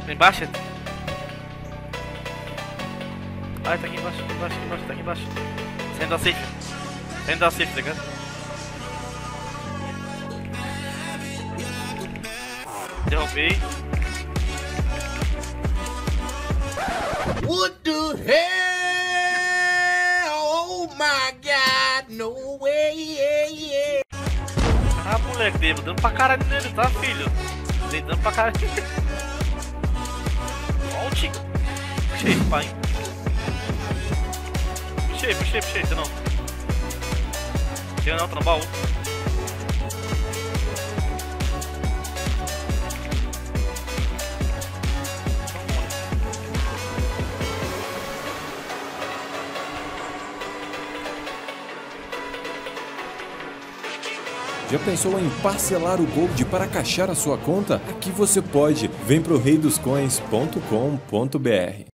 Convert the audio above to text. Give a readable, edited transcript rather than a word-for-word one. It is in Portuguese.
Embaixo? Ai, tá aqui embaixo, aqui embaixo, aqui embaixo, tá aqui embaixo. Saindo da safe. Saindo da safe, tá ligado? Derrubei. What the hell? Oh my god, no way. Ah, moleque, David, dando pra caralho nele, tá, filho? Dando pra caralho. Ó o Tico. Puxei, pai. Puxei, você não. Chega não, tá no baú. Já pensou em parcelar o Gold para caixar a sua conta? Aqui você pode. Vem pro reidoscoins.com.br.